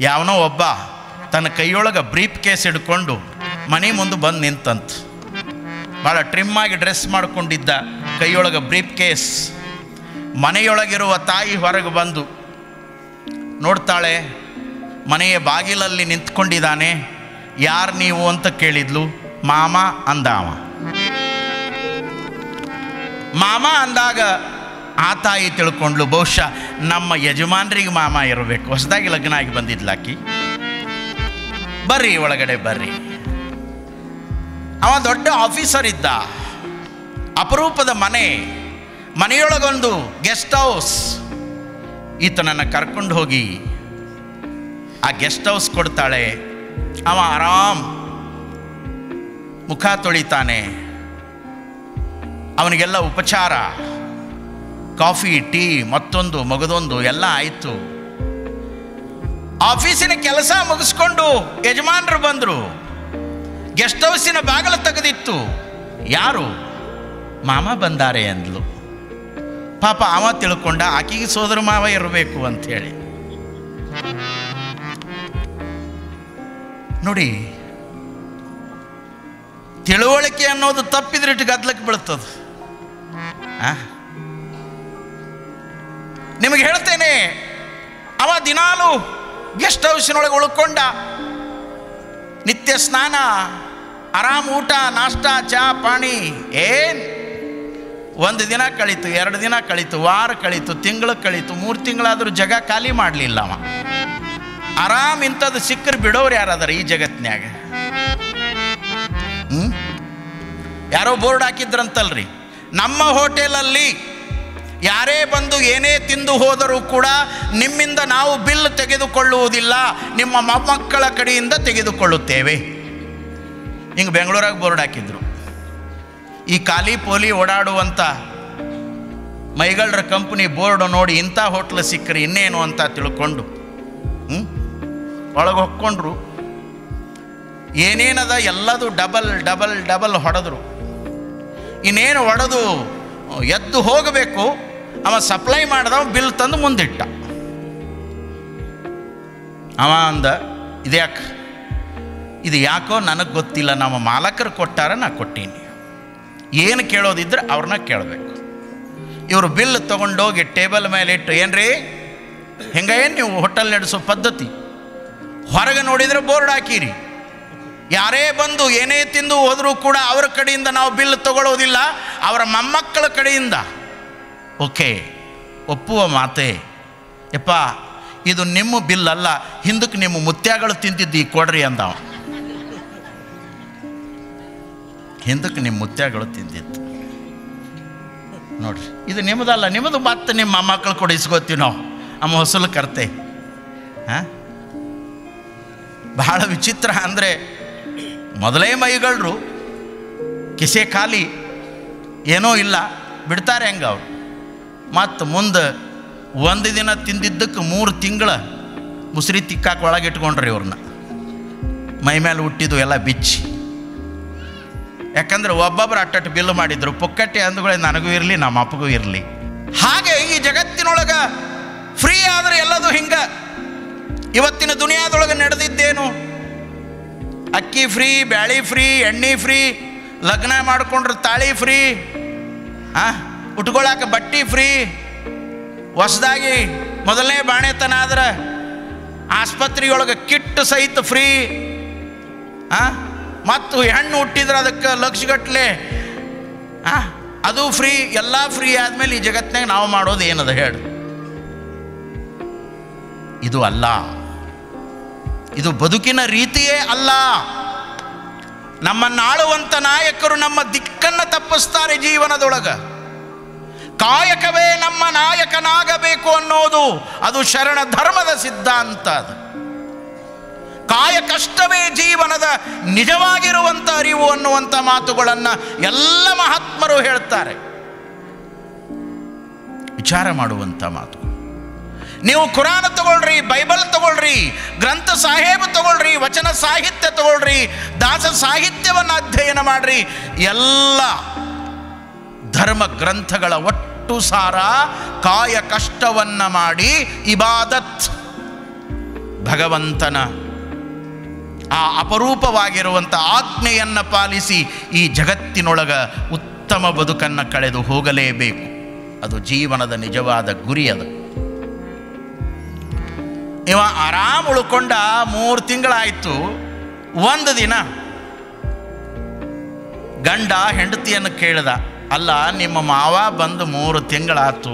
ಯಾವನೋ ಒಬ್ಬ ತನ್ನ ಕೈಯೊಳಗೆ ಬ್ರೀಫ್ ಕೇಸ್ ಹಿಡ್ಕೊಂಡು ಮನೆ ಮುಂದೆ ಬಂದು ನಿಂತಂತ. ಭಾಳ ಟ್ರಿಮ್ಮಾಗಿ ಡ್ರೆಸ್ ಮಾಡ್ಕೊಂಡಿದ್ದ, ಕೈಯೊಳಗೆ ಬ್ರೀಫ್ ಕೇಸ್. ಮನೆಯೊಳಗಿರುವ ತಾಯಿ ಹೊರಗೆ ಬಂದು ನೋಡ್ತಾಳೆ, ಮನೆಯ ಬಾಗಿಲಲ್ಲಿ ನಿಂತ್ಕೊಂಡಿದ್ದಾನೆ. ಯಾರು ನೀವು ಅಂತ ಕೇಳಿದ್ಲು. ಮಾಮ ಅಂದಾವ. ಮಾಮ ಅಂದಾಗ ಆ ತಾಯಿ ತಿಳ್ಕೊಂಡ್ಲು, ಬಹುಶಃ ನಮ್ಮ ಯಜಮಾನ್ರಿಗೆ ಮಾಮ ಇರಬೇಕು, ಹೊಸದಾಗಿ ಲಗ್ನ ಆಗಿ ಬಂದಿದ್ಲಾಕಿ. ಬರ್ರಿ ಒಳಗಡೆ ಬರ್ರಿ. ಅವ ದೊಡ್ಡ ಆಫೀಸರ್ ಇದ್ದ, ಅಪರೂಪದ ಮನೆಯೊಳಗೊಂದು ಗೆಸ್ಟ್ ಹೌಸ್. ಈತನನ್ನು ಕರ್ಕೊಂಡು ಹೋಗಿ ಆ ಗೆಸ್ಟ್ ಹೌಸ್ ಕೊಡ್ತಾಳೆ. ಅವ ಆರಾಮ್ ಮುಖ ತೊಳಿತಾನೆ. ಅವನಿಗೆಲ್ಲ ಉಪಚಾರ, ಕಾಫಿ ಟೀ ಮತ್ತೊಂದು ಮಗದೊಂದು ಎಲ್ಲ ಆಯಿತು. ಆಫೀಸಿನ ಕೆಲಸ ಮುಗಿಸ್ಕೊಂಡು ಯಜಮಾನರು ಬಂದರು. ಗೆಸ್ಟ್ ಹೌಸಿನ ಬಾಗಿಲು ತೆಗೆದಿತ್ತು. ಯಾರು? ಮಾಮ ಬಂದಾರೆ ಅಂದ್ಲು. ಪಾಪ ಅವ ತಿಳ್ಕೊಂಡ ಆಕೆಗೆ ಸೋದರ ಮಾವ ಇರಬೇಕು ಅಂಥೇಳಿ. ನೋಡಿ, ತಿಳುವಳಿಕೆ ಅನ್ನೋದು ತಪ್ಪಿದ್ರೆ ಇಟ್ಟು ಗದ್ದಲಕ್ಕೆ ಬೀಳ್ತದೆ. ನಿಮಗೆ ಹೇಳ್ತೇನೆ, ಅವ ದಿನಾಲು ಗೆಸ್ಟ್ ಹೌಸಿನೊಳಗೆ ಉಳ್ಕೊಂಡ. ನಿತ್ಯ ಸ್ನಾನ, ಆರಾಮ್ ಊಟ, ನಾಷ್ಟ, ಚಾ ಪಾಣಿ. ಒಂದು ದಿನ ಕಳೀತು, 2 ದಿನ ಕಳೀತು, ವಾರ ಕಳೀತು, ತಿಂಗಳು ಕಳೀತು, 3 ತಿಂಗಳಾದರೂ ಜಾಗ ಖಾಲಿ ಮಾಡಲಿಲ್ಲ ಅವ. ಆರಾಮ್ ಇಂಥದ್ದು ಸಿಕ್ಕರು ಬಿಡೋರು ಯಾರಾದಾರ ಈ ಜಗತ್ನ್ಯಾಗ? ಯಾರೋ ಬೋರ್ಡ್ ಹಾಕಿದ್ರಂತಲ್ರಿ, ನಮ್ಮ ಹೋಟೆಲಲ್ಲಿ ಯಾರೇ ಬಂದು ಏನೇ ತಿಂದು ಹೋದರೂ ಕೂಡ ನಿಮ್ಮಿಂದ ನಾವು ಬಿಲ್ ತೆಗೆದುಕೊಳ್ಳುವುದಿಲ್ಲ, ನಿಮ್ಮ ಮೊಮ್ಮಕ್ಕಳ ಕಡೆಯಿಂದ ತೆಗೆದುಕೊಳ್ಳುತ್ತೇವೆ. ಹಿಂಗೆ ಬೆಂಗಳೂರಾಗ ಬೋರ್ಡ್ ಹಾಕಿದ್ರು. ಈ ಖಾಲಿ ಪೋಲಿ ಓಡಾಡುವಂಥ ಮೈಗಳರ ಕಂಪ್ನಿ ಬೋರ್ಡ್ ನೋಡಿ ಇಂಥ ಹೋಟ್ಲ್ ಸಿಕ್ಕರೆ ಇನ್ನೇನು ಅಂತ ತಿಳ್ಕೊಂಡು ಒಳಗೆ ಹೊಕ್ಕೊಂಡ್ರು. ಏನೇನದ ಎಲ್ಲದು ಡಬಲ್ ಡಬಲ್ ಡಬಲ್ ಹೊಡೆದ್ರು. ಇನ್ನೇನು ಹೊಡೆದು ಎದ್ದು ಹೋಗಬೇಕು, ಅವ ಸಪ್ಲೈ ಮಾಡಿದವ ಬಿಲ್ ತಂದು ಮುಂದಿಟ್ಟ. ಅವ ಅಂದ, ಇದು ಯಾಕೋ ನನಗೆ ಗೊತ್ತಿಲ್ಲ, ನಮ್ಮ ಮಾಲಕರು ಕೊಟ್ಟಾರ, ನಾ ಕೊಟ್ಟೀನಿ. ಏನು ಕೇಳೋದಿದ್ರೆ ಅವ್ರನ್ನ ಕೇಳಬೇಕು. ಇವರು ಬಿಲ್ ತೊಗೊಂಡೋಗಿ ಟೇಬಲ್ ಮೇಲೆ ಇಟ್ಟು, ಏನ್ರಿ ಹೆಂಗೇನು ನೀವು ಹೋಟೆಲ್ ನಡೆಸೋ ಪದ್ಧತಿ? ಹೊರಗೆ ನೋಡಿದರೆ ಬೋರ್ಡ್ ಹಾಕಿರಿ, ಯಾರೇ ಬಂದು ಏನೇ ತಿಂದು ಹೋದರೂ ಕೂಡ ಅವರ ಕಡೆಯಿಂದ ನಾವು ಬಿಲ್ ತಗೊಳ್ಳೋದಿಲ್ಲ, ಅವರ ಮೊಮ್ಮಕ್ಕಳ ಕಡೆಯಿಂದ. ಓಕೆ, ಒಪ್ಪುವ ಮಾತೆ. ಯಪ್ಪ, ಇದು ನಿಮ್ಮ ಬಿಲ್ ಅಲ್ಲ, ಹಿಂದಕ್ಕೆ ನಿಮ್ಮ ಮುತ್ಯಾಗಳು ತಿಂತಿದ್ದು ಕೊಡ್ರಿ ಅಂದವ. ಹಿಂದಕ್ಕೆ ನಿಮ್ಮ ಮುತ್ಯಾಗಳು ತಿಂದಿತ್ತು ನೋಡ್ರಿ, ಇದು ನಿಮ್ಮದಲ್ಲ, ನಿಮ್ಮದು ಮತ್ತೆ ನಿಮ್ಮ ಮೊಮ್ಮಕ್ಕಳು ಕೊಡಿಸ್ಕೋತೀವಿ ನಾವು, ಅಮ್ಮ ಹೊಸಲು ಕರ್ತೆ. ಬಹಳ ವಿಚಿತ್ರ ಅಂದರೆ, ಮೊದಲೇ ಮೈಗಳರು ಕಿಸೆ ಖಾಲಿ, ಏನೋ ಇಲ್ಲ, ಬಿಡ್ತಾರೆ ಹೆಂಗೆ ಅವರು. ಮತ್ತು ಮುಂದೆ ಒಂದು ದಿನ ತಿಂದಿದ್ದಕ್ಕೆ 3 ತಿಂಗಳ ಮುಸ್ರಿ ತಿಕ್ಕಾಕ ಒಳಗಿಟ್ಕೊಂಡ್ರಿ ಇವ್ರನ್ನ, ಮೈ ಮೇಲೆ ಹುಟ್ಟಿದ್ದು ಎಲ್ಲ ಬಿಚ್ಚಿ. ಯಾಕಂದ್ರೆ ಒಬ್ಬೊಬ್ಬರು ಅಟ್ಟಟ್ಟು ಬಿಲ್ ಮಾಡಿದ್ರು. ಪುಕ್ಕಟ್ಟೆ ಅಂದುಗಳೇ ನನಗೂ ಇರಲಿ, ನಮ್ಮ ಅಪ್ಪಗೂ ಇರಲಿ. ಹಾಗೆ ಈ ಜಗತ್ತಿನೊಳಗೆ ಫ್ರೀ ಆದರೆ ಎಲ್ಲದು ಹಿಂಗೆ. ಇವತ್ತಿನ ದುನಿಯಾದೊಳಗೆ ನಡೆದಿದ್ದೇನು? ಅಕ್ಕಿ ಫ್ರೀ, ಬ್ಯಾಳಿ ಫ್ರೀ, ಎಣ್ಣೆ ಫ್ರೀ, ಲಗ್ನ ಮಾಡಿಕೊಂಡ್ರೆ ತಾಳಿ ಫ್ರೀ, ಉಟ್ಕೊಳ್ಳಾಕ ಬಟ್ಟೆ ಫ್ರೀ, ಹೊಸದಾಗಿ ಮೊದಲನೇ ಬಾಣೆತನ ಆದ್ರೆ ಆಸ್ಪತ್ರೆಯೊಳಗೆ ಕಿಟ್ ಸಹಿತ ಫ್ರೀ, ಮತ್ತು ಹೆಣ್ಣು ಹುಟ್ಟಿದ್ರೆ ಅದಕ್ಕೆ ಲಕ್ಷಗಟ್ಟಲೆ ಅದು ಫ್ರೀ. ಎಲ್ಲ ಫ್ರೀ ಆದಮೇಲೆ ಈ ಜಗತ್ತಿನಾಗ ನಾವು ಮಾಡೋದು ಏನದ ಹೇಳು? ಇದು ಅಲ್ಲ, ಇದು ಬದುಕಿನ ರೀತಿಯೇ ಅಲ್ಲ. ನಮ್ಮನ್ನಾಳುವಂಥ ನಾಯಕರು ನಮ್ಮ ದಿಕ್ಕನ್ನು ತಪ್ಪಿಸ್ತಾರೆ ಜೀವನದೊಳಗೆ. ಕಾಯಕವೇ ನಮ್ಮ ನಾಯಕನಾಗಬೇಕು ಅನ್ನೋದು ಅದು ಶರಣ ಧರ್ಮದ ಸಿದ್ಧಾಂತ. ಅದು ಕಾಯಕಷ್ಟವೇ ಜೀವನದ ನಿಜವಾಗಿರುವಂಥ ಅರಿವು ಅನ್ನುವಂಥ ಮಾತುಗಳನ್ನು ಎಲ್ಲ ಮಹಾತ್ಮರು ಹೇಳ್ತಾರೆ. ವಿಚಾರ ಮಾಡುವಂಥ ಮಾತು. ನೀವು ಕುರಾನ್ ತಗೊಳ್ರಿ, ಬೈಬಲ್ ತಗೊಳ್ರಿ, ಗ್ರಂಥ ಸಾಹೇಬ್ ತಗೊಳ್ರಿ, ವಚನ ಸಾಹಿತ್ಯ ತಗೊಳ್ರಿ, ದಾಸ ಸಾಹಿತ್ಯವನ್ನು ಅಧ್ಯಯನ ಮಾಡ್ರಿ, ಎಲ್ಲ ಧರ್ಮ ಗ್ರಂಥಗಳ ಒಟ್ಟು ಸಾರ ಕಾಯ ಕಷ್ಟವನ್ನು ಮಾಡಿ ಇಬಾದತ್, ಭಗವಂತನ ಆ ಅಪರೂಪವಾಗಿರುವಂಥ ಆಜ್ಞೆಯನ್ನು ಪಾಲಿಸಿ ಈ ಜಗತ್ತಿನೊಳಗ ಉತ್ತಮ ಬದುಕನ್ನು ಕಳೆದು ಹೋಗಲೇಬೇಕು. ಅದು ಜೀವನದ ನಿಜವಾದ ಗುರಿ. ಅದು ಇವ ಆರಾಮ್ ಉಳ್ಕೊಂಡ 3 ತಿಂಗಳಾಯಿತು. ಒಂದು ದಿನ ಗಂಡ ಹೆಂಡತಿಯನ್ನು ಕೇಳ್ದ, ಅಲ್ಲ ನಿಮ್ಮ ಮಾವ ಬಂದು 3 ತಿಂಗಳಾತು,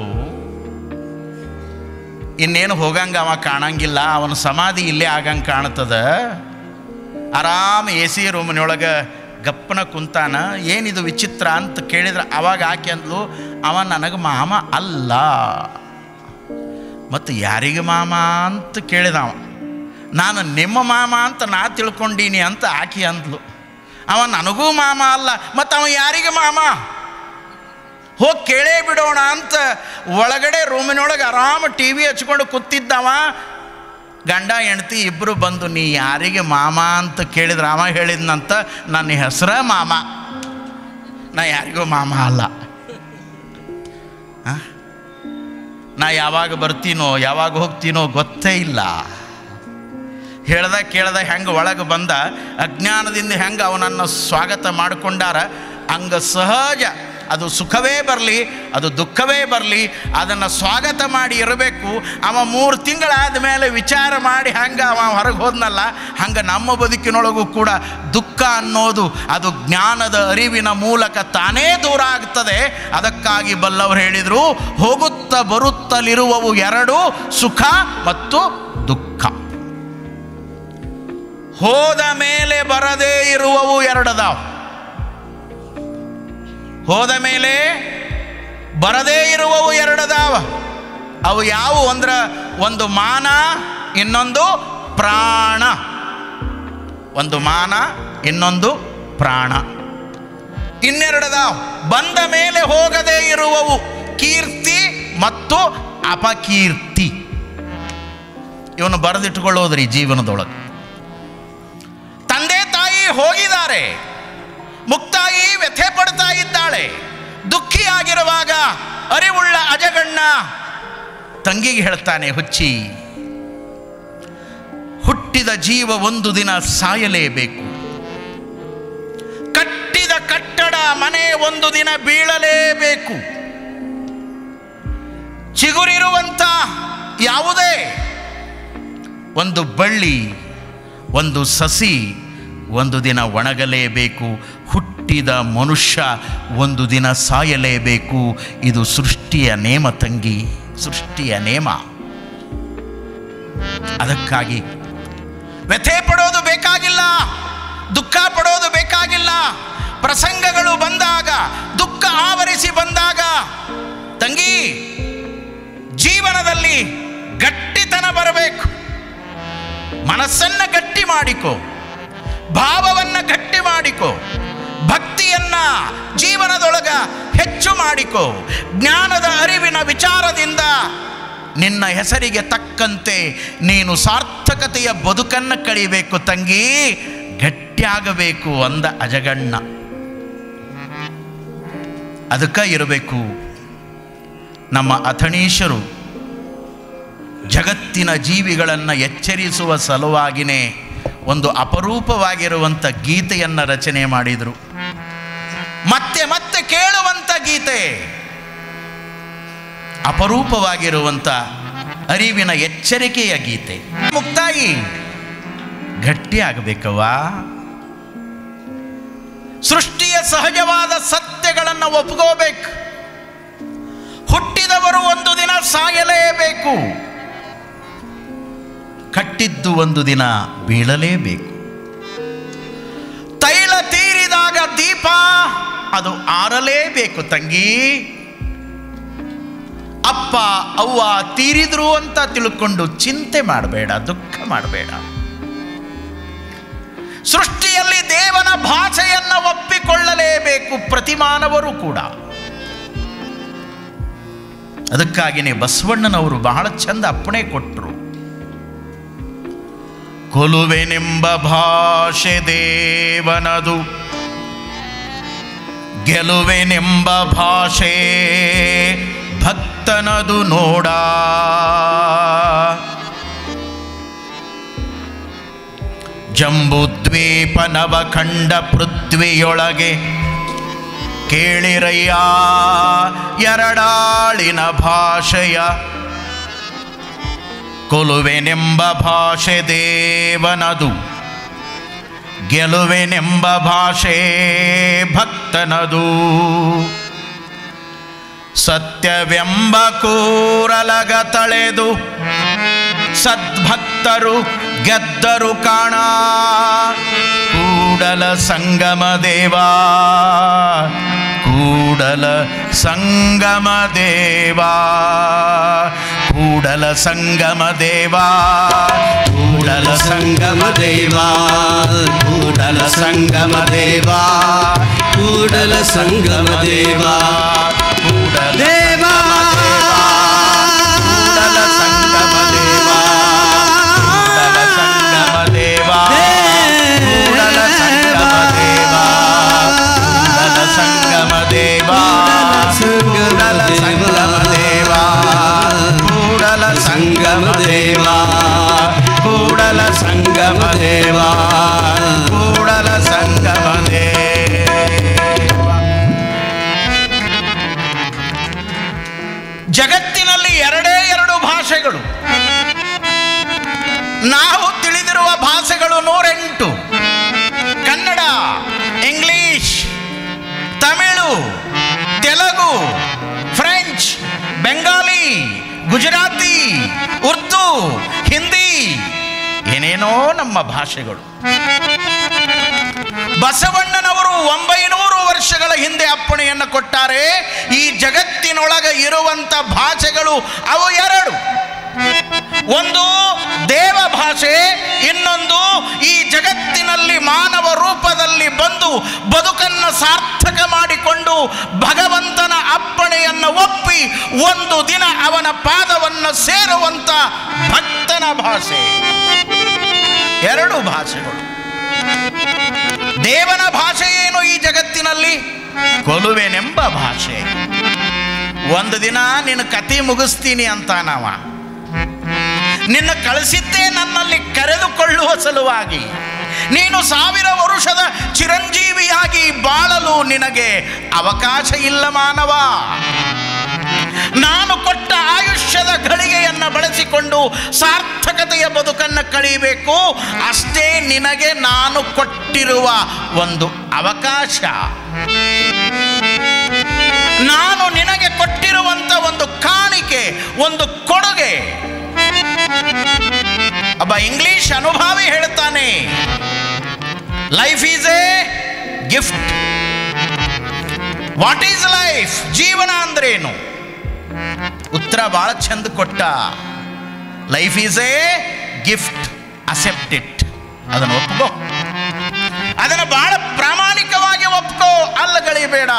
ಇನ್ನೇನು ಹೋಗಂಗೆ ಅವ ಕಾಣಂಗಿಲ್ಲ, ಅವನ ಸಮಾಧಿ ಇಲ್ಲೇ ಆಗಂಗೆ ಕಾಣ್ತದ, ಆರಾಮ್ ಎ ಸಿ ರೂಮಿನೊಳಗೆ ಗಪ್ಪನ ಕುಂತಾನ, ಏನಿದು ವಿಚಿತ್ರ ಅಂತ ಕೇಳಿದ್ರೆ ಅವಾಗ ಆಕೆ ಅಂದ್ಲು, ಅವ ನನಗೆ ಮಾಮ ಅಲ್ಲ. ಮತ್ತು ಯಾರಿಗೆ ಮಾಮ ಅಂತ ಕೇಳಿದವ, ನಾನು ನಿಮ್ಮ ಮಾಮ ಅಂತ ನಾ ತಿಳ್ಕೊಂಡೀನಿ ಅಂತ ಆಕೆ ಅಂದ್ಲು. ಅವ ನನಗೂ ಮಾಮ ಅಲ್ಲ, ಮತ್ತು ಅವ ಯಾರಿಗೆ ಮಾಮ, ಹೋಗಿ ಕೇಳೇ ಬಿಡೋಣ ಅಂತ ಒಳಗಡೆ ರೂಮಿನೊಳಗೆ ಆರಾಮ ಟಿ ವಿ ಹಚ್ಕೊಂಡು ಕೂತಿದ್ದವ. ಗಂಡ ಹೆಂಡತಿ ಇಬ್ಬರು ಬಂದು, ನೀ ಯಾರಿಗೆ ಮಾಮ ಅಂತ ಕೇಳಿದ್ರೆ ಅವ ಹೇಳಿದ್ನಂತ, ನನ್ನ ಹೆಸರ ಮಾಮ, ನಾ ಯಾರಿಗೂ ಮಾಮ ಅಲ್ಲ. ನಾ ಯಾವಾಗ ಬರ್ತೀನೋ ಯಾವಾಗ ಹೋಗ್ತೀನೋ ಗೊತ್ತೇ ಇಲ್ಲ. ಕೇಳ್ದ ಹೆಂಗೆ ಒಳಗೆ ಬಂದ, ಅಜ್ಞಾನದಿಂದ ಹೆಂಗೆ ಅವನನ್ನು ಸ್ವಾಗತ ಮಾಡಿಕೊಂಡಾರ ಹಂಗೆ ಸಹಜ, ಅದು ಸುಖವೇ ಬರಲಿ ಅದು ದುಃಖವೇ ಬರಲಿ ಅದನ್ನು ಸ್ವಾಗತ ಮಾಡಿ ಇರಬೇಕು. ಅವ 3 ತಿಂಗಳಾದ ಮೇಲೆ ವಿಚಾರ ಮಾಡಿ ಹಂಗೆ ಅವ ಹೊರಗೆ ಹೋದ್ನಲ್ಲ, ಹಂಗೆ ನಮ್ಮ ಬದುಕಿನೊಳಗೂ ಕೂಡ ದುಃಖ ಅನ್ನೋದು ಅದು ಜ್ಞಾನದ ಅರಿವಿನ ಮೂಲಕ ತಾನೇ ದೂರ ಆಗ್ತದೆ. ಅದಕ್ಕಾಗಿ ಬಲ್ಲವರು ಹೇಳಿದರು, ಹೋಗುತ್ತಾ ಬರುತ್ತಲಿರುವವು 2, ಸುಖ ಮತ್ತು ದುಃಖ. ಹೋದ ಮೇಲೆ ಬರದೇ ಇರುವವು 2 ಅದಾವ. ಹೋದ ಮೇಲೆ ಬರದೇ ಇರುವವು 2 ಅದಾವ. ಅವು ಯಾವುವು ಅಂದ್ರೆ, ಒಂದು ಮಾನ, ಇನ್ನೊಂದು ಪ್ರಾಣ. ಒಂದು ಮಾನ, ಇನ್ನೊಂದು ಪ್ರಾಣ. ಇನ್ನೆರಡು ಅದಾವ. ಬಂದ ಮೇಲೆ ಹೋಗದೇ ಇರುವವು ಕೀರ್ತಿ ಮತ್ತು ಅಪಕೀರ್ತಿ. ಇವನು ಬರೆದಿಟ್ಟುಕೊಳ್ಳೋದ್ರಿ ಜೀವನದೊಳಗೆ. ತಂದೆ ತಾಯಿ ಹೋಗಿದ್ದಾರೆ, ಮುಕ್ತಾಯಿ ವ್ಯಥೆ ಪಡ್ತಾ ಇದ್ದಾಳೆ. ದುಃಖಿಯಾಗಿರುವಾಗ ಅರಿವುಳ್ಳ ಅಜಗಣ್ಣ ತಂಗಿಗೆ ಹೇಳ್ತಾನೆ, ಹುಚ್ಚಿ, ಹುಟ್ಟಿದ ಜೀವ ಒಂದು ದಿನ ಸಾಯಲೇಬೇಕು, ಕಟ್ಟಿದ ಕಟ್ಟಡ ಮನೆ ಒಂದು ದಿನ ಬೀಳಲೇಬೇಕು. ಚಿಗುರಿರುವಂಥ ಯಾವುದೇ ಒಂದು ಬಳ್ಳಿ, ಒಂದು ಸಸಿ ಒಂದು ದಿನ ಒಣಗಲೇಬೇಕು. ಹುಟ್ಟಿದ ಮನುಷ್ಯ ಒಂದು ದಿನ ಸಾಯಲೇಬೇಕು. ಇದು ಸೃಷ್ಟಿಯ ನೇಮ ತಂಗಿ, ಸೃಷ್ಟಿಯ ನೇಮ. ಅದಕ್ಕಾಗಿ ವ್ಯಥೆ ಪಡೋದು ಬೇಕಾಗಿಲ್ಲ, ದುಃಖ ಪಡೋದು ಬೇಕಾಗಿಲ್ಲ. ಪ್ರಸಂಗಗಳು ಬಂದಾಗ, ದುಃಖ ಆವರಿಸಿ ಬಂದಾಗ, ತಂಗಿ ಜೀವನದಲ್ಲಿ ಗಟ್ಟಿತನ ಬರಬೇಕು. ಮನಸ್ಸನ್ನು ಗಟ್ಟಿ ಮಾಡಿಕೋ, ಭಾವವನ್ನು ಗಟ್ಟಿ ಮಾಡಿಕೋ, ಭಕ್ತಿಯನ್ನ ಜೀವನದೊಳಗ ಹೆಚ್ಚು ಮಾಡಿಕೋ. ಜ್ಞಾನದ ಅರಿವಿನ ವಿಚಾರದಿಂದ ನಿನ್ನ ಹೆಸರಿಗೆ ತಕ್ಕಂತೆ ನೀನು ಸಾರ್ಥಕತೆಯ ಬದುಕನ್ನು ಕಳಿಬೇಕು ತಂಗಿ, ಗಟ್ಟಿಯಾಗಬೇಕು ಅಂದ ಅಜಗಣ್ಣ. ಅದಕ್ಕೆ ಇರಬೇಕು ನಮ್ಮ ಅಥಣೀಶರು ಜಗತ್ತಿನ ಜೀವಿಗಳನ್ನು ಎಚ್ಚರಿಸುವ ಸಲುವಾಗಿಯೇ ಒಂದು ಅಪರೂಪವಾಗಿರುವಂಥ ಗೀತೆಯನ್ನು ರಚನೆ ಮಾಡಿದರು. ಮತ್ತೆ ಮತ್ತೆ ಕೇಳುವಂಥ ಗೀತೆ, ಅಪರೂಪವಾಗಿರುವಂಥ ಅರಿವಿನ ಎಚ್ಚರಿಕೆಯ ಗೀತೆ. ಮುಕ್ತಾಯಿ ಗಟ್ಟಿಯಾಗಬೇಕವ್ವ. ಸೃಷ್ಟಿಯ ಸಹಜವಾದ ಸತ್ಯಗಳನ್ನು ಒಪ್ಕೋಬೇಕು. ಹುಟ್ಟಿದವರು ಒಂದು ದಿನ ಸಾಯಲೇಬೇಕು, ಕಟ್ಟಿದ್ದು ಒಂದು ದಿನ ಬೀಳಲೇಬೇಕು. ತೈಲ ತೀರಿದಾಗ ದೀಪ ಅದು ಆರಲೇಬೇಕು ತಂಗಿ. ಅಪ್ಪ ಅವ್ವ ತೀರಿದ್ರು ಅಂತ ತಿಳ್ಕೊಂಡು ಚಿಂತೆ ಮಾಡಬೇಡ, ದುಃಖ ಮಾಡಬೇಡ. ಸೃಷ್ಟಿಯಲ್ಲಿ ದೇವನ ಭಾಷೆಯನ್ನು ಒಪ್ಪಿಕೊಳ್ಳಲೇಬೇಕು ಪ್ರತಿ ಮಾನವರು ಕೂಡ. ಅದಕ್ಕಾಗಿಯೇ ಬಸವಣ್ಣನವರು ಬಹಳ ಚಂದ ಅಪ್ಪಣೆ ಕೊಟ್ಟರು. ಕೊಲುವೆನೆಂಬ ಭಾಷೆ ದೇವನದು, ಗೆಲುವೆನೆಂಬ ಭಾಷೆ ಭಕ್ತನದು ನೋಡ. ಜಂಬೂದ್ವೀಪ ನವಖಂಡ ಪೃಥ್ವಿಯೊಳಗೆ ಕೇಳಿರಯ್ಯ ಎರಡಾಳಿನ ಭಾಷೆಯ. ಕೊಲುವೆನೆಂಬ ಭಾಷೆ ದೇವನದು, ಗೆಲುವೆನೆಂಬ ಭಾಷೆ ಭಕ್ತನದು. ಸತ್ಯವೆಂಬ ಕೂರಲಗ ತಳೆದು ಸದ್ಭಕ್ತರು ಗೆದ್ದರು ಕಾಣ. ಕೂಡಲ ಸಂಗಮ ದೇವಾ, ಕೂಡಲ ಸಂಗಮ ದೇವಾ, ಕೂಡಲ ಸಂಗಮ ದೇವಾ, ಕೂಡಲ ಸಂಗಮ ದೇವಾ, ಕೂಡಲ ಸಂಗಮ ದೇವಾ, ಕೂಡಲ ಸಂಗಮ ದೇವಾ, ಕೂಡಲ ದೇವಾ, ಕೂಡಲ ಸಂಗಮ ದೇವಾ, ಕೂಡಲ ಸಂಗಮ ದೇವಾ, ಕೂಡಲ ಸಂಗಮ ದೇವಾ, ಕೂಡಲ ಸಂಗಮ ದೇವಾ, ಕೂಡಲ ಸಂಗಮ ದೇವಾ, ಕೂಡಲ ಸಂಗಮ ದೇವಾ, ಕೂಡಲ ಸಂಗಮ ದೇವಾ, ಕೂಡಲ ಸಂಗಮ ದೇವಾ. ಜಗತ್ತಿನಲ್ಲಿ ಎರಡೇ ಎರಡು ಭಾಷೆಗಳು. ನಾವು ತಿಳಿದಿರುವ ಭಾಷೆಗಳು 108: ಕನ್ನಡ, ಇಂಗ್ಲಿಷ್, ತಮಿಳು, ತೆಲುಗು, ಫ್ರೆಂಚ್, ಬೆಂಗಾಲಿ, ಗುಜರಾತಿ, ಉರ್ದು, ಹಿಂದಿ, ಏನೇನೋ ನಮ್ಮ ಭಾಷೆಗಳು. ಬಸವಣ್ಣನವರು 900 ವರ್ಷಗಳ ಹಿಂದೆ ಅಪ್ಪಣೆಯನ್ನು ಕೊಟ್ಟಾರೆ. ಈ ಜಗತ್ತಿನೊಳಗೆ ಇರುವಂಥ ಭಾಷೆಗಳು ಅವು ಎರಡು. ಒಂದು ದೇವ ಭಾಷೆ, ಇನ್ನೊಂದು ಈ ಜಗತ್ತಿನಲ್ಲಿ ಮಾನವ ರೂಪದಲ್ಲಿ ಬಂದು ಬದುಕನ್ನು ಸಾರ್ಥಕ ಮಾಡಿಕೊಂಡು ಭಗವಂತನ ಅಪ್ಪಣೆಯನ್ನು ಒಪ್ಪಿ ಒಂದು ದಿನ ಅವನ ಪಾದವನ್ನು ಸೇರುವಂಥ ಭಕ್ತನ ಭಾಷೆ. ಎರಡು ಭಾಷೆಗಳು. ದೇವನ ಭಾಷೆ ಏನು ಈ ಜಗತ್ತಿನಲ್ಲಿ? ಕೊಲುವೆನೆಂಬ ಭಾಷೆ. ಒಂದು ದಿನ ನಿನ್ನ ಕತೆ ಮುಗಿಸ್ತೀನಿ ಅಂತ ನಾವ ನಿನ್ನ ಕಳಿಸಿದ್ದೇ ನನ್ನಲ್ಲಿ ಕರೆದುಕೊಳ್ಳುವ ಸಲುವಾಗಿ. ನೀನು 1000 ವರುಷದ ಚಿರಂಜೀವಿಯಾಗಿ ಬಾಳಲು ನಿನಗೆ ಅವಕಾಶ ಇಲ್ಲ ಮಾನವ. ನಾನು ಕೊಟ್ಟ ಆಯುಷ್ಯದ ಗಳಿಗೆಯನ್ನು ಬಳಸಿಕೊಂಡು ಸಾರ್ಥಕತೆಯ ಬದುಕನ್ನು ಕಳೆಯಬೇಕು. ಅಷ್ಟೇ ನಿನಗೆ ನಾನು ಕೊಟ್ಟಿರುವ ಒಂದು ಅವಕಾಶ. ನಾನು ನಿನಗೆ ಕೊಟ್ಟಿರುವಂಥ ಒಂದು ಕಾಣಿಕೆ, ಒಂದು ಕೊಡುಗೆ. ಒಬ್ಬ ಇಂಗ್ಲಿಷ್ ಅನುಭಾವಿ ಹೇಳ್ತಾನೆ, life is a gift. What is life? ಜೀವನ ಅಂದ್ರೇನು? ಉತ್ತರ ಬಹಳ ಚಂದ ಕೊಟ್ಟ. Life is a gift, accept it. ಅದನ್ನು ಒಪ್ಕೋ, ಅದನ್ನು ಬಹಳ ಪ್ರಾಮಾಣಿಕವಾಗಿ ಒಪ್ಕೋ, ಅಲ್ಲಗಳಿಬೇಡ.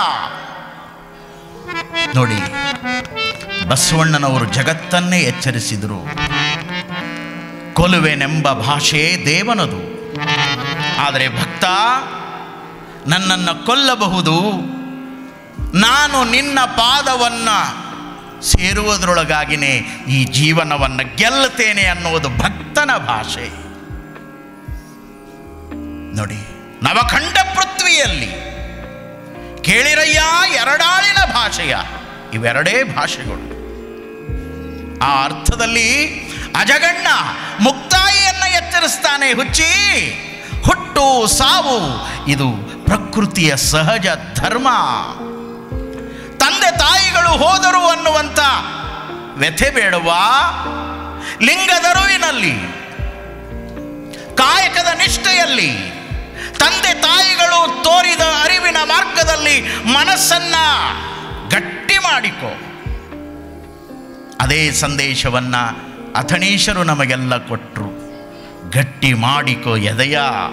ನೋಡಿ, ಬಸವಣ್ಣನವರು ಜಗತ್ತನ್ನೇ ಎಚ್ಚರಿಸಿದರು. ಕೊಲುವೆನೆಂಬ ಭಾಷೆ ದೇವನದು. ಆದರೆ ಭಕ್ತ, ನನ್ನನ್ನು ಕೊಲ್ಲಬಹುದು, ನಾನು ನಿನ್ನ ಪಾದವನ್ನು ಸೇರುವುದರೊಳಗಾಗಿನೇ ಈ ಜೀವನವನ್ನು ಗೆಲ್ಲುತ್ತೇನೆ ಅನ್ನುವುದು ಭಕ್ತನ ಭಾಷೆ. ನೋಡಿ, ನವಖಂಡ ಪೃಥ್ವಿಯಲ್ಲಿ ಕೇಳಿರಯ್ಯ ಎರಡಾಳಿನ ಭಾಷೆಯ. ಇವೆರಡೇ ಭಾಷೆಗಳು. ಆ ಅರ್ಥದಲ್ಲಿ ಅಜಗಣ್ಣ ಮುಕ್ತಾಯಿಯನ್ನು ಎಚ್ಚರಿಸ್ತಾನೆ. ಹುಚ್ಚಿ, ಹುಟ್ಟು ಸಾವು ಇದು ಪ್ರಕೃತಿಯ ಸಹಜ ಧರ್ಮ. ತಂದೆ ತಾಯಿಗಳು ಹೋದರು ಅನ್ನುವಂಥ ವ್ಯಥೆ ಬೇಡವಾ? ಲಿಂಗದರುವಿನಲ್ಲಿ, ಕಾಯಕದ ನಿಷ್ಠೆಯಲ್ಲಿ, ತಂದೆ ತಾಯಿಗಳು ತೋರಿದ ಅರಿವಿನ ಮಾರ್ಗದಲ್ಲಿ ಮನಸ್ಸನ್ನ ಗಟ್ಟಿ ಮಾಡಿಕೋ. ಅದೇ ಸಂದೇಶವನ್ನ ಅಥಣೀಶರು ನಮಗೆಲ್ಲ ಕೊಟ್ಟರು. ಗಟ್ಟಿ ಮಾಡಿಕೋ ಎದೆಯ.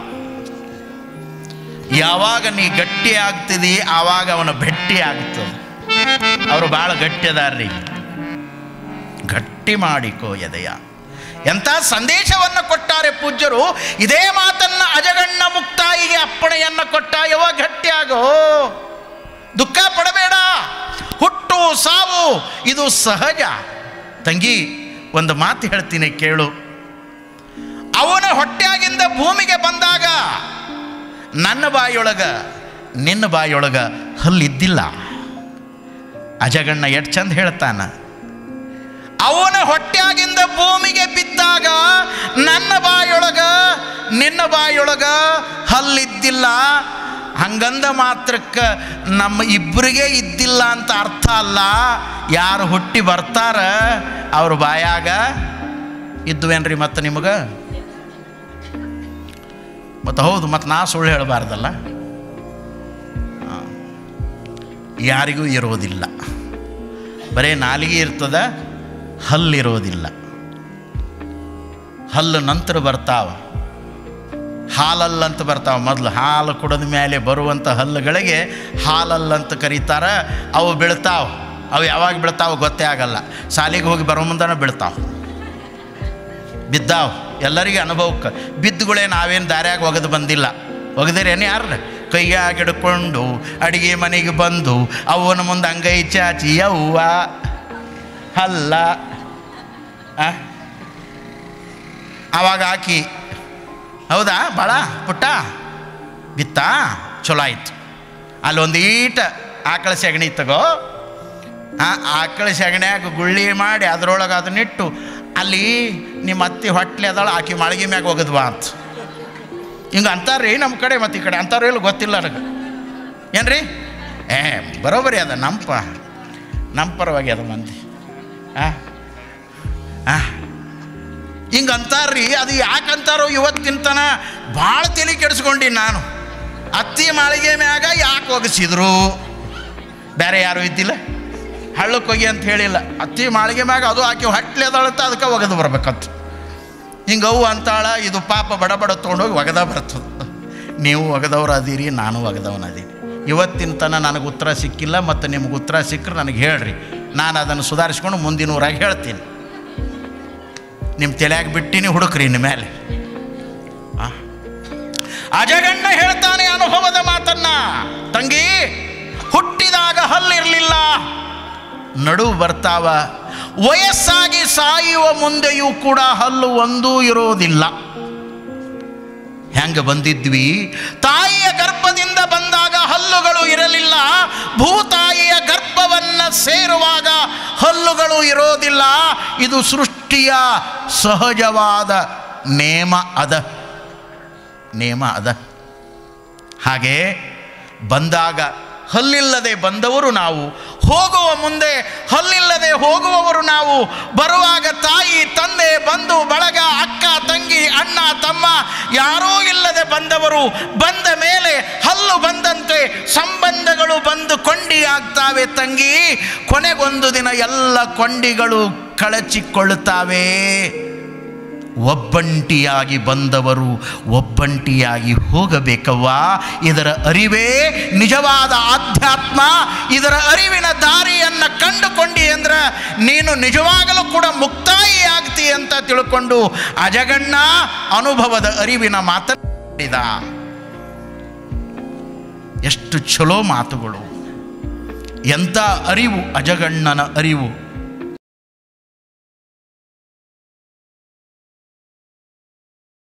ಯಾವಾಗ ನೀ ಗಟ್ಟಿ ಆಗ್ತಿದಿ ಆವಾಗ ಅವನ ಭೆಟ್ಟಿ ಆಗ್ತದೆ. ಅವರು ಭಾಳ ಗಟ್ಟಿ ಅದಾರ್ರಿ. ಗಟ್ಟಿ ಮಾಡಿಕೋ ಎದೆಯ. ಎಂಥ ಸಂದೇಶವನ್ನು ಕೊಟ್ಟಾರೆ ಪೂಜ್ಯರು. ಇದೇ ಮಾತನ್ನ ಅಜಗಣ್ಣ ಮುಕ್ತಾಯಿಗೆ ಅಪ್ಪಣೆಯನ್ನು ಕೊಟ್ಟ. ಯಾವ ಗಟ್ಟಿಯಾಗೋ, ದುಃಖ ಪಡಬೇಡ, ಹುಟ್ಟು ಸಾವು ಇದು ಸಹಜ. ತಂಗಿ, ಒಂದು ಮಾತು ಹೇಳ್ತೀನಿ ಕೇಳು. ಅವನ ಹೊಟ್ಟೆಯಾಗಿಂದ ಭೂಮಿಗೆ ಬಂದಾಗ ನನ್ನ ಬಾಯೊಳಗ ನಿನ್ನ ಬಾಯೊಳಗ ಹಲ್ಲಿದ್ದಿಲ್ಲ. ಅಜಗಣ್ಣ ಎಷ್ಟು ಚಂದ ಹೇಳ್ತಾನ, ಅವನ ಹೊಟ್ಟೆಯಾಗಿಂದ ಭೂಮಿಗೆ ಬಿದ್ದಾಗ ನನ್ನ ಬಾಯೊಳಗ ನಿನ್ನ ಬಾಯೊಳಗ ಹಲ್ಲಿದ್ದಿಲ್ಲ. ಹಂಗಂದ ಮಾತ್ರಕ್ಕೆ ನಮ್ಮ ಇಬ್ಬರಿಗೆ ಇದ್ದಿಲ್ಲ ಅಂತ ಅರ್ಥ ಅಲ್ಲ. ಯಾರು ಹುಟ್ಟಿ ಬರ್ತಾರ ಅವ್ರ ಬಾಯಾಗ ಇದ್ದುವೇನ್ರಿ ಮತ್ತೆ ನಿಮಗೆ? ಮತ್ತು ಹೌದು, ಮತ್ತು ನಾ ಸುಳ್ಳು ಹೇಳಬಾರ್ದಲ್ಲ. ಯಾರಿಗೂ ಇರೋದಿಲ್ಲ, ಬರೀ ನಾಲಿಗೆ ಇರ್ತದ, ಹಲ್ಲಿರೋದಿಲ್ಲ. ಹಲ್ಲು ನಂತರ ಬರ್ತಾವ, ಹಾಲಲ್ಲಂತ ಬರ್ತಾವೆ. ಮೊದಲು ಹಾಲು ಕುಡಿದ ಮೇಲೆ ಬರುವಂಥ ಹಲ್ಲುಗಳಿಗೆ ಹಾಲಲ್ಲಂತ ಕರೀತಾರೆ. ಅವು ಬೀಳ್ತಾವೆ. ಅವು ಯಾವಾಗ ಬೀಳ್ತಾವೆ ಗೊತ್ತೇ ಆಗಲ್ಲ. ಶಾಲೆಗೆ ಹೋಗಿ ಬರೋ ಮುಂದನ ಬೀಳ್ತಾವೆ, ಬಿದ್ದಾವೆ. ಎಲ್ಲರಿಗೆ ಅನುಭವಕ್ಕೆ ಬಿದ್ದುಗಳೇ ನಾವೇನು ದಾರ್ಯಾಗ ಒಗೆದು ಬಂದಿಲ್ಲ. ಒಗೆದಿರೇನು ಯಾರು? ಕೈಯಾಗ ಹಿಡ್ಕೊಂಡು ಅಡುಗೆ ಮನೆಗೆ ಬಂದು ಅವನ ಮುಂದೆ ಅಂಗೈ ಚಾಚಿ ಯವ್ವ ಅಲ್ಲ ಆವಾಗ ಹಾಕಿ, ಹೌದಾ ಭಾಳ ಪುಟ್ಟ ಬಿತ್ತಾ ಚಲೋ ಆಯ್ತು. ಅಲ್ಲೊಂದು ಈಟ ಆಕಳ ಸೆಗಣಿ ತಗೋ, ಆ ಆಕಳ ಸೆಗಣ್ಯಾಗ ಗುಳ್ಳಿ ಮಾಡಿ ಅದರೊಳಗೆ ಅದನ್ನಿಟ್ಟು ಅಲ್ಲಿ ನಿಮ್ಮ ಅತ್ತಿ ಹೊಟ್ಲೆ ಅದಾಳ ಆಕಿ ಮಾಳಿಗೆ ಮ್ಯಾಗ ಒಗದ್ವಾ ಅಂತ ಹಿಂಗೆ ಅಂತಾರ್ರಿ ನಮ್ಮ ಕಡೆ. ಮತ್ತು ಈ ಕಡೆ ಅಂತಾರೋ ಇಲ್ಲ ಗೊತ್ತಿಲ್ಲ ನನಗೆ, ಏನ್ರಿ? ಬರೋಬರಿ ಅದ, ನಮ್ಮ ಪರವಾಗಿ ಅದ ಮಂದಿ ಹಿಂಗೆ ಅಂತಾರ್ರಿ. ಅದು ಯಾಕಂತಾರೋ ಇವತ್ತಿನ ತನ ಭಾಳ ತಲೆ ಕೆಡಿಸ್ಕೊಂಡು ನಾನು. ಅತ್ತಿ ಮಾಳಿಗೆ ಮ್ಯಾಗ ಯಾಕೆ ಒಗಸಿದ್ರು? ಬೇರೆ ಯಾರೂ ಇದ್ದಿಲ್ಲ, ಹಳ್ಳಕ್ಕೆ ಹೋಗಿ ಅಂತ ಹೇಳಿಲ್ಲ. ಅತ್ತಿ ಮಾಳಿಗೆ ಮ್ಯಾಗ ಅದು ಆಕೆ ಹೊಟ್ಲೆ ಅದಾಳಂತ ಅದಕ್ಕೆ ಒಗೆದು ಬರ್ಬೇಕಂತ ಹಿಂಗೆ ಅವು ಅಂತಾಳ. ಇದು ಪಾಪ ಬಡ ತೊಗೊಂಡೋಗಿ ಒಗೆದ ಬರ್ತದೆ. ನೀವು ಒಗೆದವ್ರು ಅದೀರಿ, ನಾನು ಒಗೆದವನದೀನಿ. ಇವತ್ತಿನ ತನ ನನಗೆ ಉತ್ತರ ಸಿಕ್ಕಿಲ್ಲ. ಮತ್ತು ನಿಮ್ಗೆ ಉತ್ತರ ಸಿಕ್ಕರೆ ನನಗೆ ಹೇಳ್ರಿ, ನಾನು ಅದನ್ನು ಸುಧಾರಿಸ್ಕೊಂಡು ಮುಂದಿನ ಊರಾಗ ಹೇಳ್ತೀನಿ. ನಿಮ್ಮ ತಲೆಯಾಗಿ ಬಿಟ್ಟಿನಿ, ಹುಡುಕ್ರಿ ಇನ್ನು ಮೇಲೆ. ಅಜಗಣ್ಣ ಹೇಳ್ತಾನೆ ಅನುಭವದ ಮಾತನ್ನ, ತಂಗಿ ಹುಟ್ಟಿದಾಗ ಹಲ್ಲಿರಲಿಲ್ಲ, ನಡುವು ಬರ್ತಾವ. ವಯಸ್ಸಾಗಿ ಸಾಯುವ ಮುಂದೆಯೂ ಕೂಡ ಹಲ್ಲು ಒಂದೂ ಇರೋದಿಲ್ಲ. ಹೆಂಗೆ ಬಂದಿದ್ವಿ? ತಾಯಿಯ ಗರ್ಭದಿಂದ ಬಂದಾಗ ಹಲ್ಲುಗಳು ಇರಲಿಲ್ಲ, ಭೂತಾಯಿಯ ಗರ್ಭವನ್ನು ಸೇರುವಾಗ ಹಲ್ಲುಗಳು ಇರೋದಿಲ್ಲ. ಇದು ಸೃಷ್ಟಿಯ ಸಹಜವಾದ ನೇಮ ಅದ. ಹಾಗೆ ಬಂದಾಗ ಹಲ್ಲಿಲ್ಲದೆ ಬಂದವರು ನಾವು, ಹೋಗುವ ಮುಂದೆ ಹಲ್ಲಿಲ್ಲದೆ ಹೋಗುವವರು ನಾವು. ಬರುವಾಗ ತಾಯಿ ತಂದೆ ಬಂಧು ಬಳಗ ಅಕ್ಕ ತಂಗಿ ಅಣ್ಣ ತಮ್ಮ ಯಾರೂ ಇಲ್ಲದೆ ಬಂದವರು. ಬಂದ ಮೇಲೆ ಹಲ್ಲು ಬಂದಂತೆ ಸಂಬಂಧಗಳು ಬಂದು ಕೊಂಡಿಯಾಗ್ತಾವೆ ತಂಗಿ. ಕೊನೆಗೊಂದು ದಿನ ಎಲ್ಲ ಕೊಂಡಿಗಳು ಕಳಚಿಕೊಳ್ಳುತ್ತಾವೆ. ಒಬ್ಬಂಟಿಯಾಗಿ ಬಂದವರು ಒಬ್ಬಂಟಿಯಾಗಿ ಹೋಗಬೇಕವ್ವ. ಇದರ ಅರಿವೇ ನಿಜವಾದ ಆಧ್ಯಾತ್ಮ. ಇದರ ಅರಿವಿನ ದಾರಿಯನ್ನು ಕಂಡುಕೊಂಡಿ ಅಂದ್ರೆ ನೀನು ನಿಜವಾಗಲೂ ಕೂಡ ಮುಕ್ತಾಯಿ ಆಗ್ತಿ ಅಂತ ತಿಳ್ಕೊಂಡು ಅಜಗಣ್ಣ ಅನುಭವದ ಅರಿವಿನ ಮಾತನಾಡಿದ. ಎಷ್ಟು ಚಲೋ ಮಾತುಗಳು, ಎಂಥ ಅರಿವು ಅಜಗಣ್ಣನ ಅರಿವು.